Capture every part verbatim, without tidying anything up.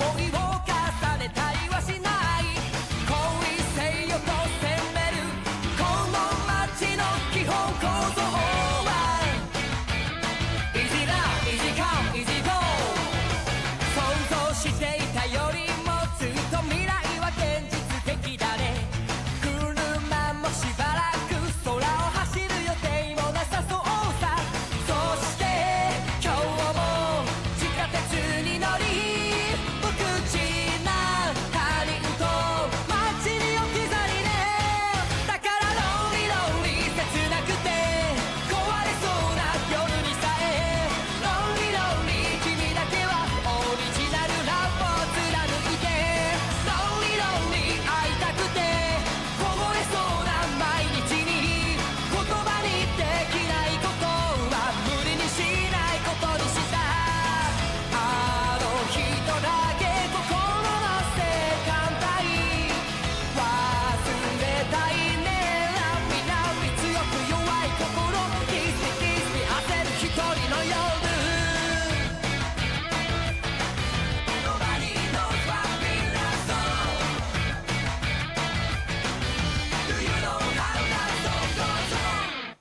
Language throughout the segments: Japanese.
いを重ねたりはしない恋せよと責めるこの街の基本構造は Easy Love, Easy Come, Easy Go 想像していたよりもずっと未来は現実的だね車もしばらく空を走る予定もなさそうさそして今日も地下鉄に乗り無口な他人と街に置き去りねだからロンリロンリ切なくて壊れそうな夜にさえロンリロンリ君だけはオリジナルラブを貫いてロンリロンリ会いたくて凍えそうな毎日に言葉にできないことは無理にしないことにしたあの人だけ心の性感帯忘れたいね涙み強く弱い心キスミキスミ焦る一人の夜 Nobody knows what we love so Do you know how that song goes on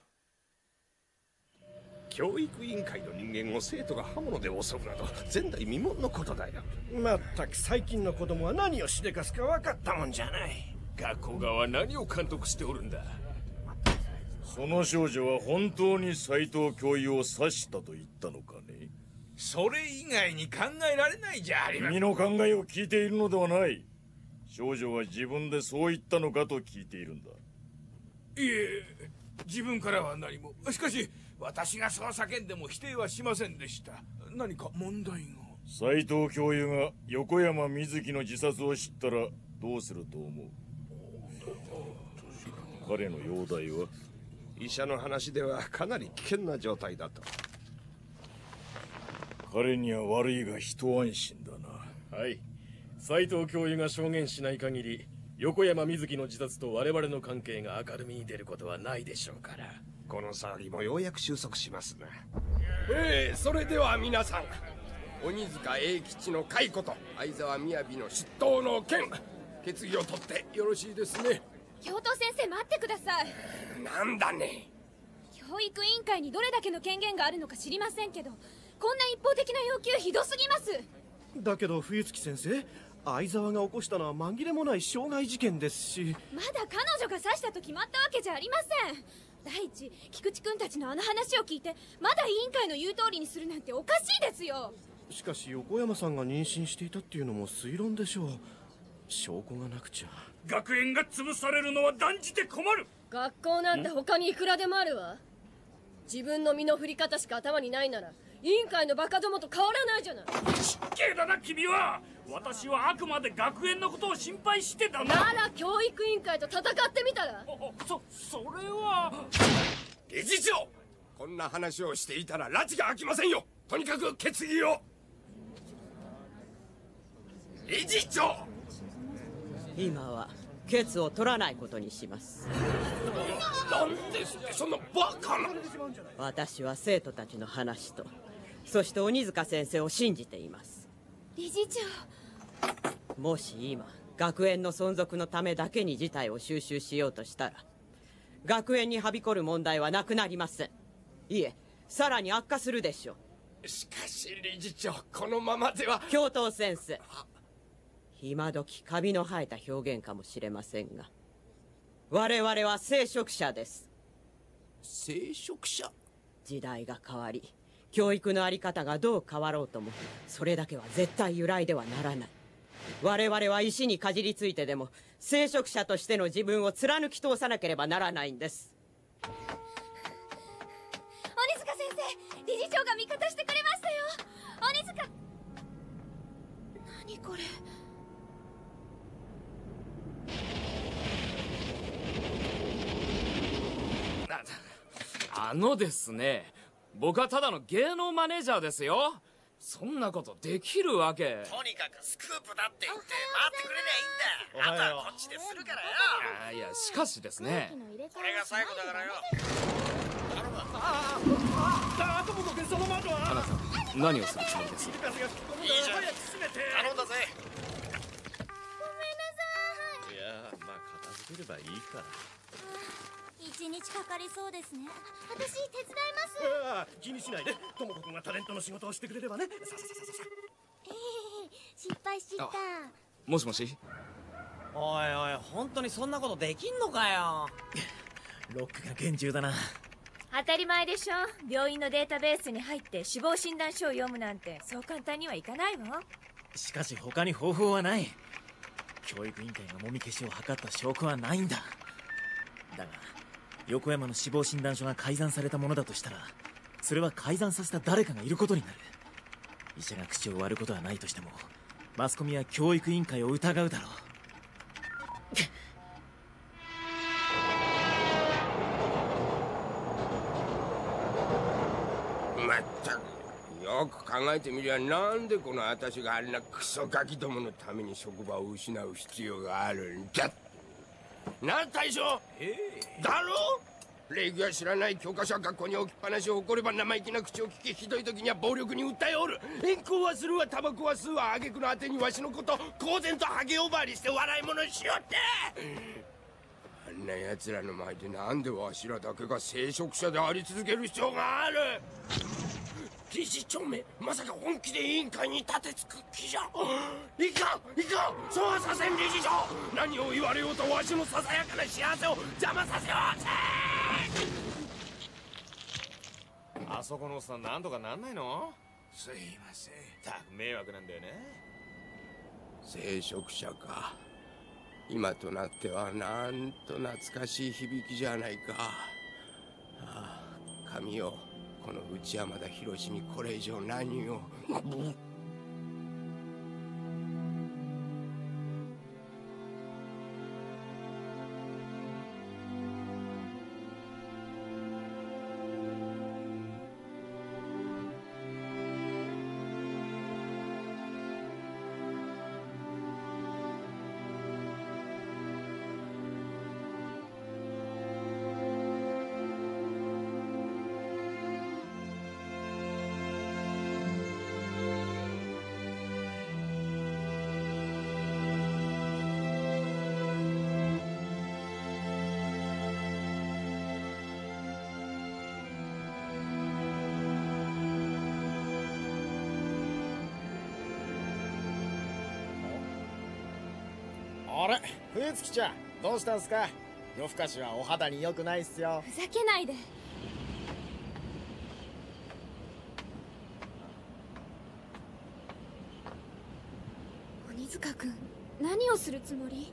教育委員会の人間を生徒が刃物で襲うなど前代未聞のことだよ。 まったく最近の子供は何をしでかすか分かったもんじゃない。 学校側は何を監督しておるんだ。 その少女は本当に斎藤教諭を刺したと言ったのかね。 それ以外に考えられないじゃありません。 君の考えを聞いているのではない。少女は自分でそう言ったのかと聞いているんだ。 いえ、自分からは何も。しかし私がそう叫んでも否定はしませんでした。何か問題が。 斎藤教諭が横山瑞希の自殺を知ったらどうすると思う？彼の容体は？ 医者の話ではかなり危険な状態だと。 彼には悪いが一安心だな。 はい。斎藤教諭が証言しない限り横山瑞希の自殺と我々の関係が明るみに出ることはないでしょうから。 この騒ぎもようやく収束しますな。 ええ、それでは皆さん、鬼塚英吉の解雇と相沢雅の出頭の件、決議を取ってよろしいですね。 教頭先生待ってください。 なんだね。 教育委員会にどれだけの権限があるのか知りませんけど、こんな一方的な要求ひどすぎます。 だけど冬月先生、相沢が起こしたのは紛れもない傷害事件ですし。 まだ彼女が刺したと決まったわけじゃありません。第一、菊池君たちのあの話を聞いてまだ委員会の言う通りにするなんておかしいですよ。 しかし横山さんが妊娠していたっていうのも推論でしょう。証拠がなくちゃ。 学園が潰されるのは断じて困る。 学校なんて他にいくらでもあるわ。自分の身の振り方しか頭にないなら委員会のバカどもと変わらないじゃない。 失敬だな君は。私はあくまで学園のことを心配してたんだ。 なら教育委員会と戦ってみたら。 そそれは理事長、こんな話をしていたら拉致が開きませんよ。とにかく決議を。理事長、 今はケツを取らないことにします。 なんですってそんなバカな。 私は生徒たちの話と、そして鬼塚先生を信じています。 理事長、 もし今学園の存続のためだけに事態を収拾しようとしたら、学園にはびこる問題はなくなりません。いえ、さらに悪化するでしょう。しかし理事長、このままでは。 教頭先生、今時カビの生えた表現かもしれませんが、我々は聖職者です。 聖職者？ 時代が変わり、教育の在り方がどう変わろうとも、それだけは絶対由来ではならない。我々は石にかじりついてでも聖職者としての自分を貫き通さなければならないんです。 鬼塚先生、理事長が味方してくれましたよ。鬼塚、何これ。 あのですね、僕はただの芸能マネージャーですよ。そんなことできるわけ。 とにかくスクープだって言って待ってくれりゃいいんだ。あとはこっちでするからよ。 いやいや、しかしですね、 これが最後だからよ。頼む。 ああ、あともこ君、その窓は。 あなた何をするつもりです？ いいじゃん、頼んだぜ。 ければいいから。 一日かかりそうですね。私手伝います。 ああ、気にしないで。ともこくんがタレントの仕事をしてくれればね。さささささ。 ええ、失敗しちった。 もしもし。 おいおい、本当にそんなことできんのかよ。 ロックが厳重だな。 当たり前でしょ。病院のデータベースに入って死亡診断書を読むなんてそう簡単にはいかないわ。 しかし他に方法はない。教育委員会がもみ消しを図った証拠はないんだ。だが横山の死亡診断書が改ざんされたものだとしたら、それは改ざんさせた誰かがいることになる。医者が口を割ることはないとしても、マスコミは教育委員会を疑うだろう。 まったく、よく考えてみりゃ、なんでこの私があんなクソガキどものために職場を失う必要があるんだ。なあ大将、えー、だろう。礼儀は知らない教科書は学校に置きっぱなしを怒れば生意気な口を聞き、ひどい時には暴力に訴えおる。遠行はするわ、タバコは吸うわ、挙句のあてにわしのこと公然とハゲ呼ばわりして笑い物にしよって。あんな奴らの前でなんでわしらだけが聖職者であり続ける必要がある。理事長め、まさか本気で委員会に立てつく気じゃ。いかんいかん、そうはさせん。理事長、何を言われようとわしのささやかな幸せを邪魔させようぜ。 あそこのおっさんなんとかなんないの？ すいません。 たく迷惑なんだよね。 聖職者か。今となってはなんと懐かしい響きじゃないか。ああ、神よ、この内山田博にこれ以上何を。 あれ、冬月ちゃん、どうしたんすか？夜更かしはお肌に良くないっすよ。 ふざけないで。鬼塚君、何をするつもり？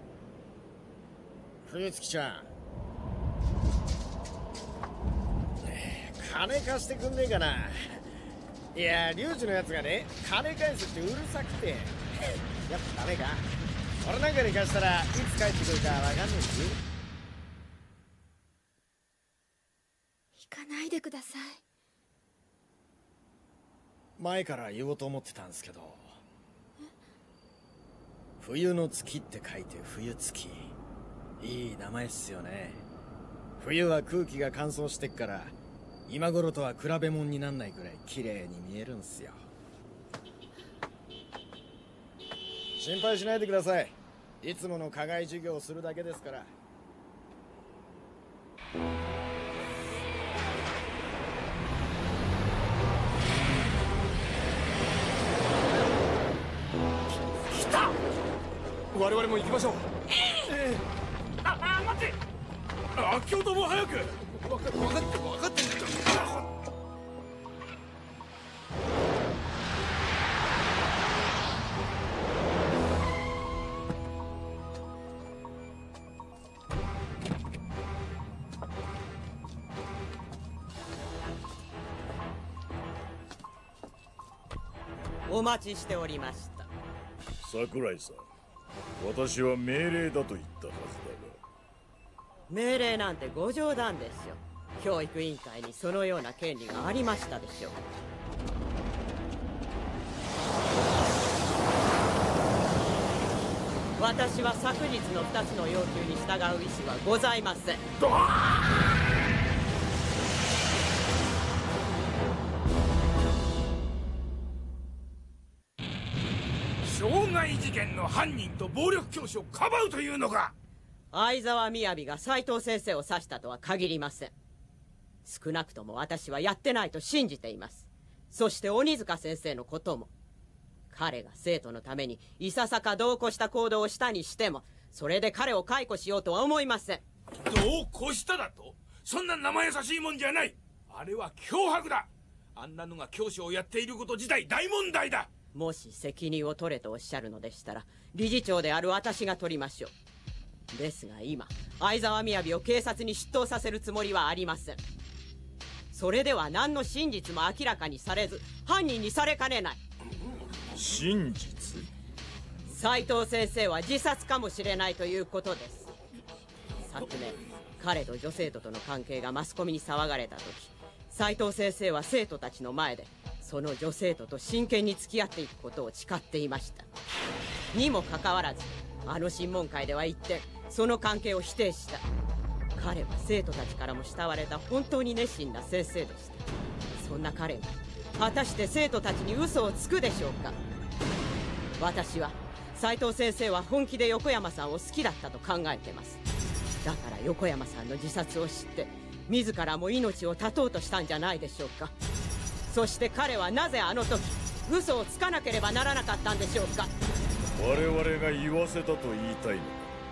冬月ちゃん、金貸してくんねえかな。いや、リュウジのやつがね、金返すってうるさくて。やっぱダメか？俺なんかに貸したらいつ帰ってくるかわかんねえし。 行かないでください。 前から言おうと思ってたんですけど、冬の月って書いて冬月。いい名前っすよね。冬は空気が乾燥してっから、今頃とは比べ物になんないくらい綺麗に見えるんすよ。心配しないでください。いつもの課外授業をするだけですから。 来た。我々も行きましょう。ええ。ああ、待って。あ、京都も早く。分かって分かって分かってんだよ。 お待ちしておりました。 桜井さん、私は命令だと言ったはずだが。 命令なんてご冗談ですよ。教育委員会にそのような権利がありましたでしょう。私は昨日のふたつの要求に従う意思はございません。 傷害事件の犯人と暴力教師をかばうというのか？ 相沢みやびが斉藤先生を刺したとは限りません。少なくとも私はやってないと信じています。そして鬼塚先生のことも。彼が生徒のためにいささか度を越した行動をしたにしても、それで彼を解雇しようとは思いません。 度を越しただと？そんな生優しいもんじゃない。あれは脅迫だ。あんなのが教師をやっていること自体大問題だ。 もし責任を取れとおっしゃるのでしたら、理事長である私が取りましょう。ですが今、相沢みやびを警察に出頭させるつもりはありません。それでは何の真実も明らかにされず、犯人にされかねない。 真実？ 斉藤先生は自殺かもしれないということです。昨年、彼と女生徒との関係がマスコミに騒がれた時、斉藤先生は生徒たちの前でその女生徒と真剣に付き合っていくことを誓っていました。にもかかわらず、あの審問会では一転その関係を否定した。彼は生徒たちからも慕われた本当に熱心な先生でした。そんな彼が果たして生徒たちに嘘をつくでしょうか。私は斉藤先生は本気で横山さんを好きだったと考えてます。だから横山さんの自殺を知って自らも命を絶とうとしたんじゃないでしょうか。そして彼はなぜあの時嘘をつかなければならなかったんでしょうか。 我々が言わせたと言いたいのか。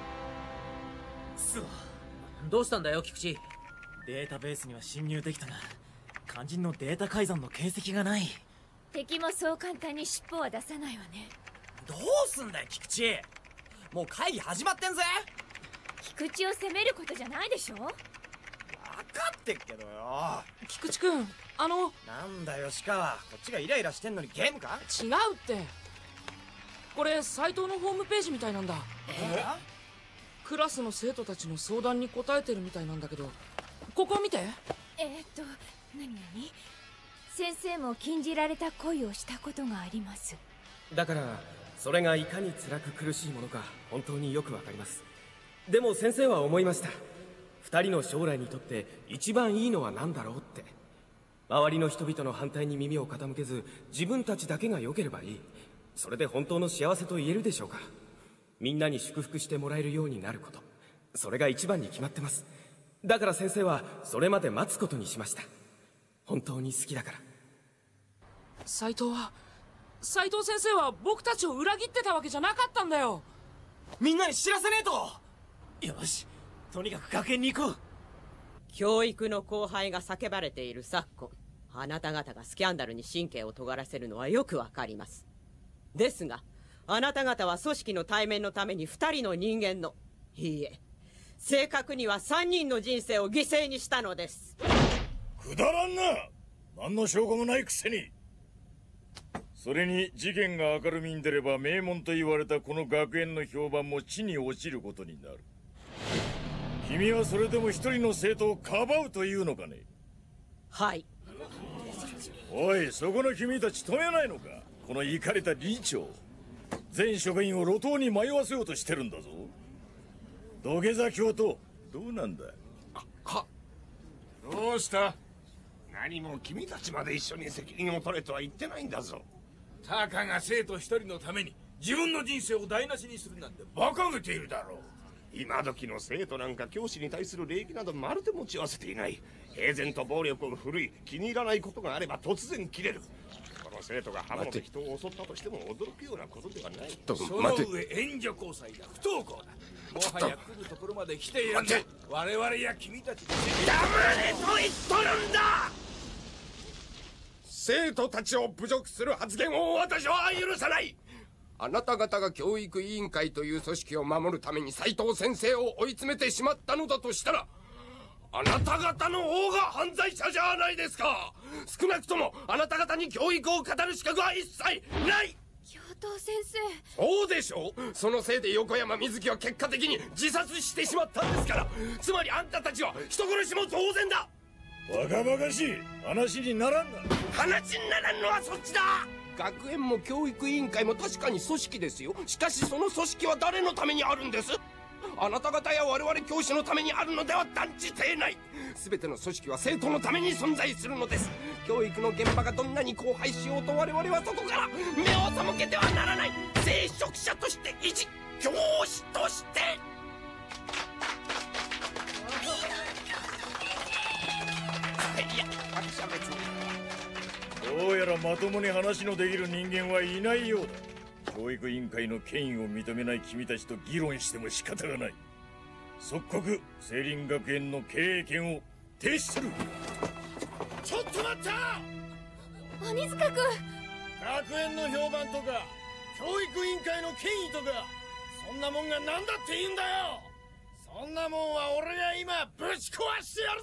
そうどうしたんだよ菊池。データベースには侵入できたが肝心のデータ改ざんの形跡がない。 敵もそう簡単に尻尾は出さないわね。 どうすんだよ菊池。もう会議始まってんぜ。 菊池を責めることじゃないでしょ。分かってっけどよ。 菊池君、あのなんだよ鹿は、こっちがイライラしてんのにゲームか。 違うって。これ斎藤のホームページみたいなんだ。 え？ クラスの生徒たちの相談に答えてるみたいなんだけど、ここ見て。 えー、っと何何？先生も禁じられた恋をしたことがあります。 だからそれがいかに辛く苦しいものか本当によくわかります。でも先生は思いました。二人の将来にとって一番いいのは何だろうって。周りの人々の反対に耳を傾けず自分たちだけが良ければいい。それで本当の幸せと言えるでしょうか。みんなに祝福してもらえるようになること、それが一番に決まってます。だから先生はそれまで待つことにしました。本当に好きだから。 斉藤は斉藤先生は僕たちを裏切ってたわけじゃなかったんだよ。 みんなに知らせねえと。よし、とにかく学園に行こう。 教育の荒廃が叫ばれている昨今、あなた方がスキャンダルに神経を尖らせるのはよくわかります。ですがあなた方は組織の対面のために二人の人間の、いいえ正確には三人の人生を犠牲にしたのです。 くだらんな。何の証拠もないくせに。それに事件が明るみに出れば名門と言われたこの学園の評判も地に落ちることになる。君はそれでも一人の生徒をかばうというのかね。 はい。 おい、そこの君たち止めないのか。このイカれた理事長、全職員を路頭に迷わせようとしてるんだぞ。土下座教頭、どうなんだ。 はどうした。何も君たちまで一緒に責任を取れとは言ってないんだぞ。 たかが生徒一人のために自分の人生を台無しにするなんて馬鹿げているだろう。 今時の生徒なんか教師に対する礼儀などまるで持ち合わせていない。平然と暴力を振るい、気に入らないことがあれば突然切れる。この生徒が刃物で人を襲ったとしても驚くようなことではない。 その上援助交際だ、不登校だ。もはや来るところまで来ているんだ。我々や君たちで黙れと言っとるんだ。生徒たちを侮辱する発言を私は許さない。 あなた方が教育委員会という組織を守るために斉藤先生を追い詰めてしまったのだとしたら、あなた方の方が犯罪者じゃないですか。少なくともあなた方に教育を語る資格は一切ない。 教頭先生。 そうでしょう。そのせいで横山瑞希は結果的に自殺してしまったんですから。つまりあんたたちは人殺しも当然だ。 バカバカしい話にならんな。 話にならんのはそっちだ。学園も教育委員会も確かに組織ですよ。しかしその組織は誰のためにあるんです。あなた方や我々教師のためにあるのでは断じてない。全ての組織は生徒のために存在するのです。教育の現場がどんなに荒廃しようと我々はそこから目を背けてはならない。聖職者として一教師として。 まともに話のできる人間はいないようだ。教育委員会の権威を認めない君たちと議論しても仕方がない。即刻聖林学園の経営権を停止する。 ちょっと待った！ 鬼塚君、 学園の評判とか教育委員会の権威とか、そんなもんが何だっていいんだよ。そんなもんは俺が今ぶち壊してやる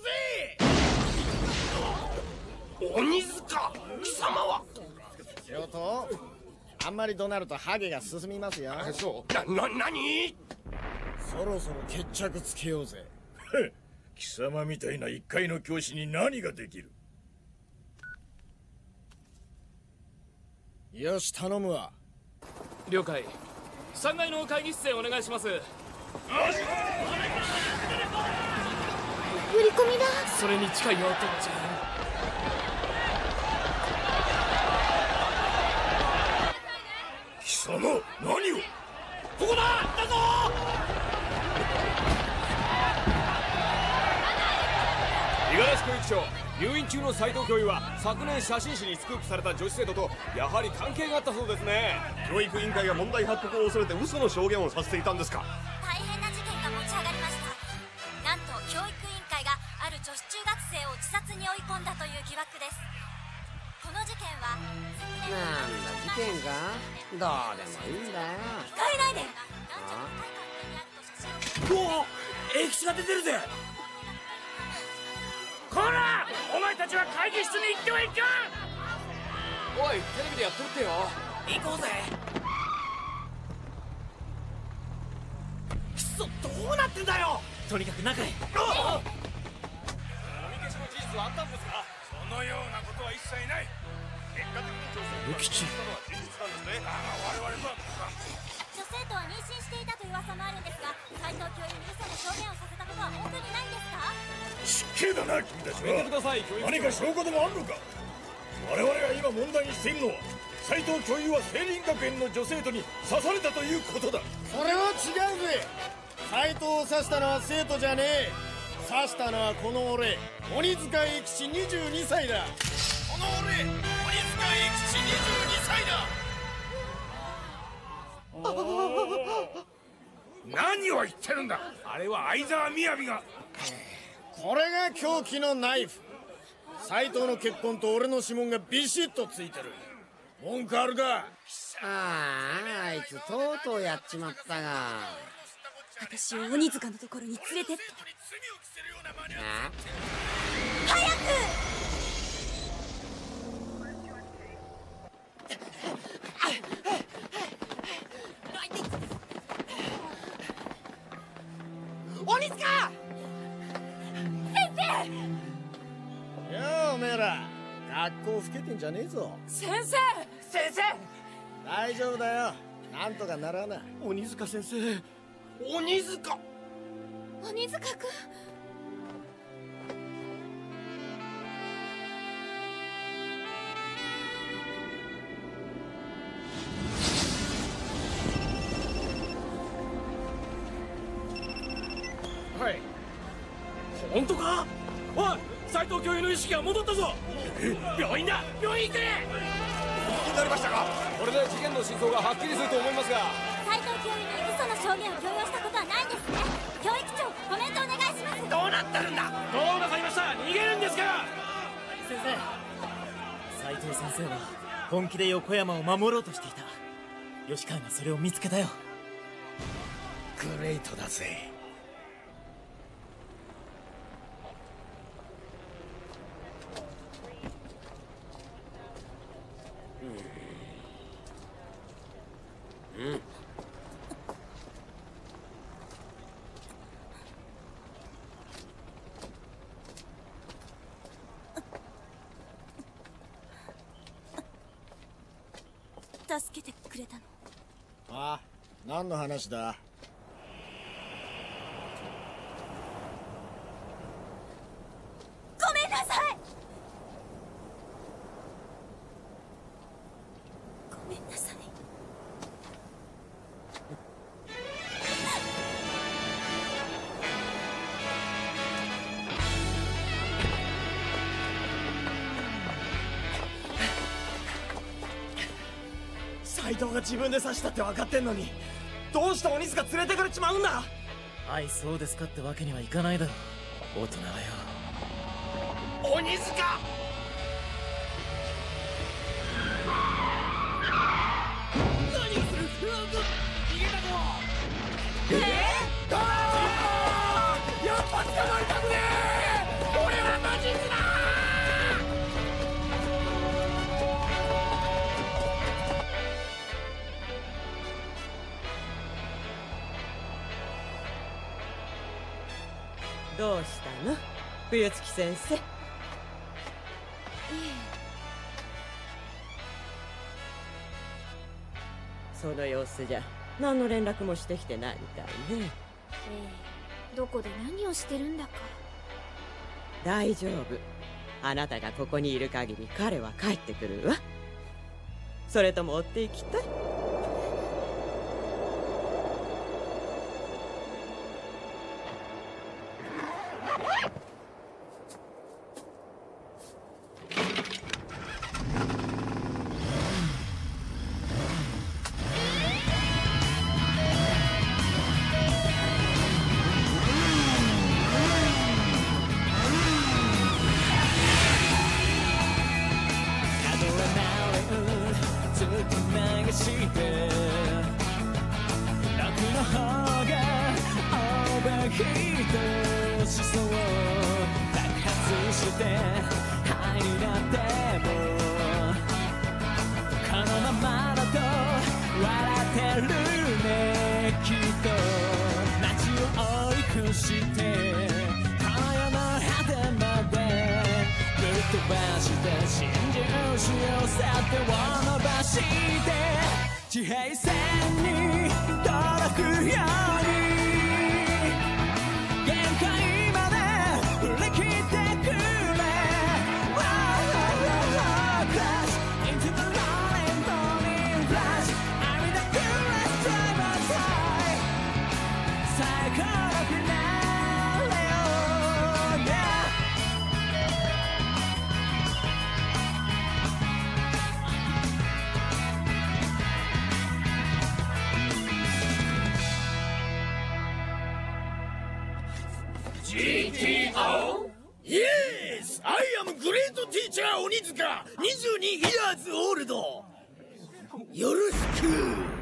ぜ。 鬼塚貴様は。 教頭、あんまり怒鳴るとハゲが進みますよ。 そうな、な、何？ そろそろ決着つけようぜ。 貴様みたいな一階の教師に何ができる。 よし、頼むわ。 了解。さんがいの会議室へお願いします。 売り込みだ。 それに近いよ、父ちゃん。 貴様、何を？ ここだ！だぞ！ 五十嵐教育長、入院中の斉藤教諭は昨年写真誌にスクープされた女子生徒とやはり関係があったそうですね。 教育委員会が問題発覚を恐れて嘘の証言をさせていたんですか？ 大変な事件が持ち上がりました。なんと教育委員会がある女子中学生を自殺に追い込んだという疑惑です。この事件はなんだ事件か？どうでもいいんだよ。 控えないで。 おお、Xが出てるぜ。こら、お前たちは会議室に行ってはいかん。 おい、テレビでやっとるってよ。 行こうぜ。くそ、どうなってんだよ。 とにかく中へ。 もみ消しの事実はあったんですか？ そのようなことは一切ない。結果的に女性とは事実なんですね。だが我々とは女性とは妊娠していたという噂もあるんですが、斉藤教諭に嘘の証言をさせたことは本当にないんですか？ 失敬だな、君たちは。 やめてください、教育長。 何か証拠でもあるのか？我々が今問題にしているのは斉藤教諭は聖林学園の女生徒に刺されたということだ。 それは違うぜ。斉藤を刺したのは生徒じゃねえ。刺したのはこの俺、鬼塚英吉にじゅうにさいだ。 この俺、鬼塚英吉にじゅうにさいだ。何を言ってるんだ。あれは相沢みやびが。 これが凶器のナイフ。斉藤の血痕と俺の指紋がビシッとついてる。文句あるか？ ああ、あいつとうとうやっちまったが。 私を鬼塚のところに連れてって。 あ？ 早く！ 鬼塚！ 先生！ようおめえら、学校老けてんじゃねえぞ。 先生！先生！ 大丈夫だよ、なんとかならな。 鬼塚先生。 鬼塚。 鬼塚君。 はい。本当か？おい、斉藤教諭の意識が戻ったぞ。病院だ、病院行け。 気になりましたか？これで事件の真相がはっきりすると思いますが。 斉藤教諭に嘘の証言を強要したことはないんですね。教育長、コメントお願いします。 どうなってるんだ。どうなさいました？逃げるんですか？ 先生、斉藤先生は本気で横山を守ろうとしていた。吉川がそれを見つけたよ。 グレートだぜ。 うん。 助けてくれたの？ ああ、何の話だ？ ごめんなさい。ごめんなさい。 が自分で刺したって分かってんのに、どうして鬼塚連れてかれちまうんだ。 はい、そうですかってわけにはいかないだろう、大人はよ。 鬼塚！ 何をする？逃げたぞ！ えー、あー！やっぱ捕まりたくねえ！俺は魔術だ！ どうしたの、冬月先生。その様子じゃ何の連絡もしてきてないみたいね。 ええ、どこで何をしてるんだか。 大丈夫、あなたがここにいる限り彼は帰ってくるわ。それとも追っていきたい？ 地平線に届くように限界まで振り切ってくれ Crash into the rolling morning flash I'm the coolest driver's high 最高のフィナーレを Yeah ジーティーオー? Yes! I am great teacher 鬼塚 にじゅうに years old! よろしく